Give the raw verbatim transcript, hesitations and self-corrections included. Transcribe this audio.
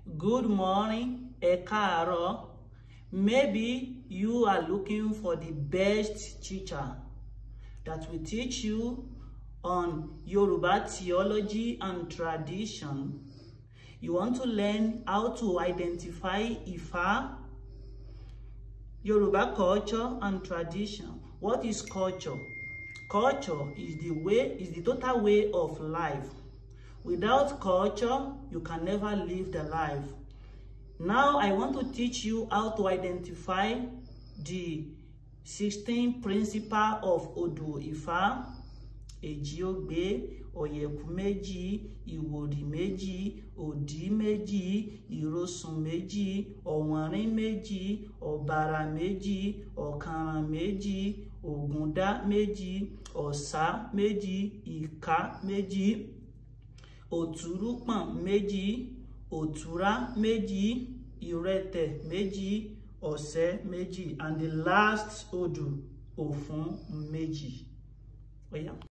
good morning, ẹ káàárọ̀. Maybe you are looking for the best teacher that will teach you on Yoruba theology and tradition. You want to learn how to identify Ifa, Yoruba culture and tradition. What is culture? Culture is the way, is the total way of life. Without culture, you can never live the life. Now I want to teach you how to identify the sixteen principles of O D U I F A. Ejiogbe, Oyeku méjì, Ìwòrì méjì, Òdì méjì, Ìrosùn méjì, Ọ̀wọ̀nrín méjì, Ọ̀bàrà méjì, Ọ̀kànràn méjì, Ògúndá méjì, Ọ̀sà méjì, Ìká méjì, Òtúrúpọ̀n méjì, Òtúrá méjì, Ìrẹtẹ̀ méjì, Ọ̀sẹ̀ méjì, and the last O D U, Òfún méjì. Oh yeah.